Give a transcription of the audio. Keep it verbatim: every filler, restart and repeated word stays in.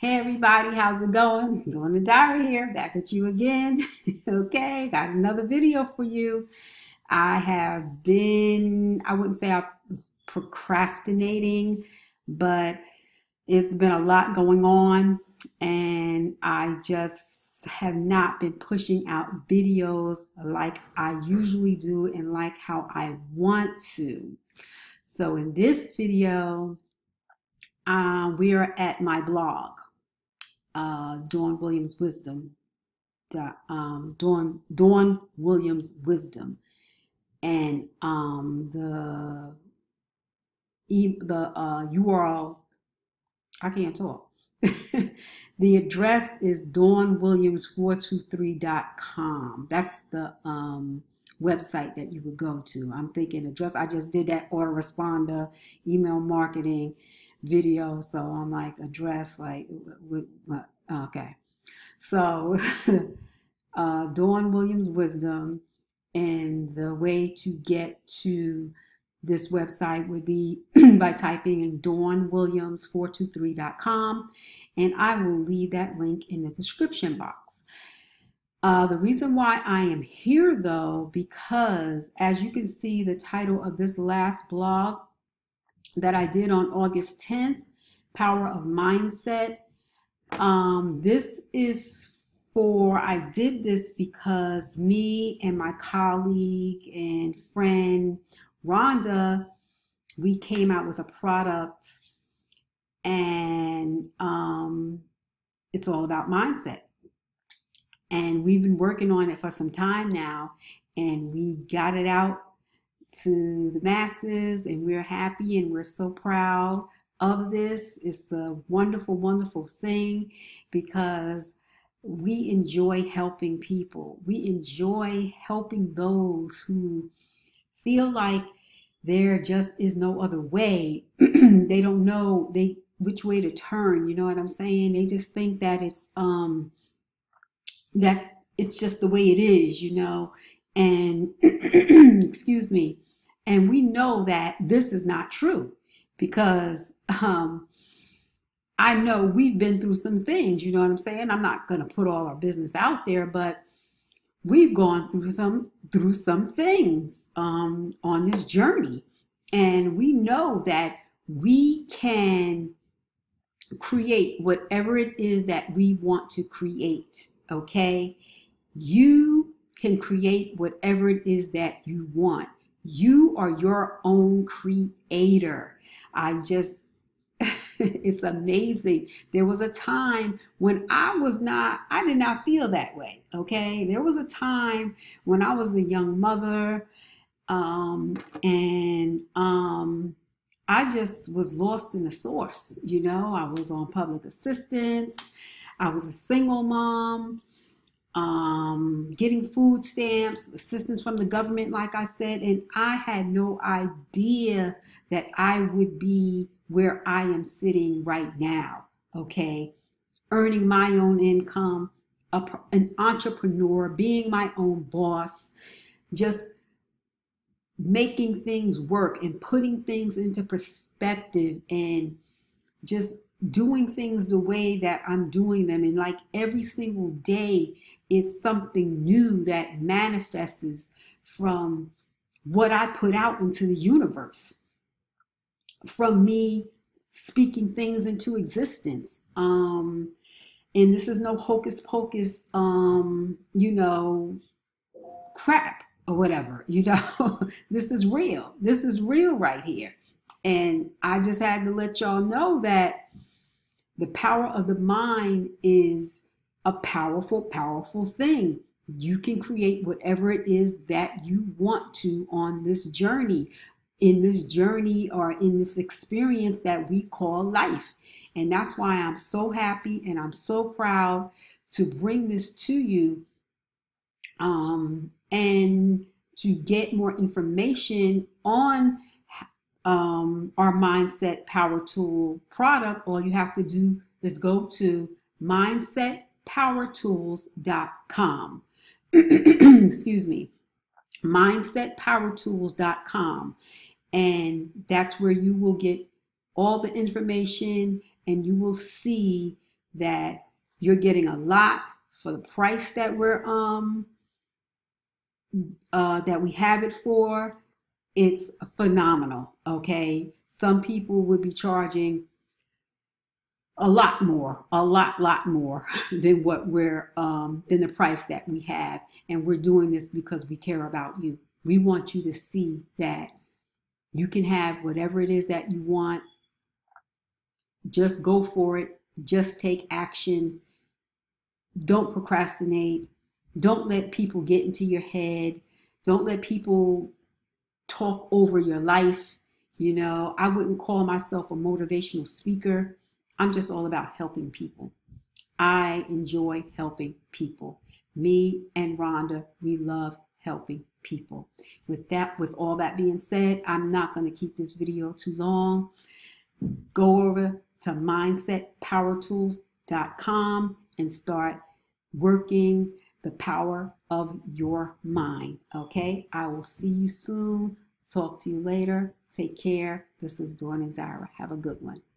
Hey everybody, how's it going? Doing the diary here, back at you again. Okay, got another video for you. I have been, I wouldn't say I was procrastinating, but it's been a lot going on and I just have not been pushing out videos like I usually do and like how I want to. So in this video, uh, we are at my blog. Uh, Dawn Williams Wisdom, um, Dawn, Dawn Williams Wisdom, and um, the the uh, U R L. I can't talk. The address is dawn williams four two three dot com. That's the um, website that you would go to. I'm thinking address. I just did that autoresponder email marketing video, so I'm like address like what? Okay, so uh, Dawn Williams Wisdom, and the way to get to this website would be by typing in dawn williams four two three dot com, and I will leave that link in the description box. Uh, the reason why I am here though, because as you can see, the title of this last blog that I did on August tenth, Power of Mindset. Um, this is for, I did this because me and my colleague and friend Rhonda, we came out with a product, and um, it's all about mindset. And we've been working on it for some time now, and we got it out to the masses, and we're happy and we're so proud of this. It's a wonderful, wonderful thing because we enjoy helping people. We enjoy helping those who feel like there just is no other way. They don't know they which way to turn. You know what I'm saying? They just think that it's um that's it's just the way it is, you know. And excuse me. And we know that this is not true because um, I know we've been through some things, you know what I'm saying? I'm not going to put all our business out there, but we've gone through some through some things um, on this journey. And we know that we can create whatever it is that we want to create, okay? You can create whatever it is that you want. You are your own creator. I just, it's amazing. There was a time when I was not, I did not feel that way, okay? There was a time when I was a young mother, um, and um, I just was lost in the source, you know? I was on public assistance. I was a single mom. Um, getting food stamps, assistance from the government, like I said, and I had no idea that I would be where I am sitting right now, okay? Earning my own income, a, an entrepreneur, being my own boss, just making things work and putting things into perspective and just doing things the way that I'm doing them. And like every single day, it's something new that manifests from what I put out into the universe, from me speaking things into existence. Um, and this is no hocus pocus, um, you know, crap or whatever, you know. This is real. This is real right here. And I just had to let y'all know that the power of the mind is a powerful, powerful thing. You can create whatever it is that you want to on this journey, in this journey or in this experience that we call life. And that's why I'm so happy and I'm so proud to bring this to you, um, and to get more information on um, our Mindset Power Tool product. All you have to do is go to mindset power tools dot com. Excuse me, mindset power tools dot com, and that's where you will get all the information and you will see that you're getting a lot for the price that we're um uh, that we have it for. It's phenomenal. Okay, some people would be charging a lot more, a lot, lot more than what we're um, than the price that we have, and we're doing this because we care about you. We want you to see that you can have whatever it is that you want. Just go for it. Just take action. Don't procrastinate. Don't let people get into your head. Don't let people talk over your life. You know, I wouldn't call myself a motivational speaker. I'm just all about helping people. I enjoy helping people. Me and Rhonda, we love helping people. With that, with all that being said, I'm not going to keep this video too long. Go over to mindset power tools dot com and start working the power of your mind. Okay, I will see you soon. Talk to you later. Take care. This is Dawn and Dara. Have a good one.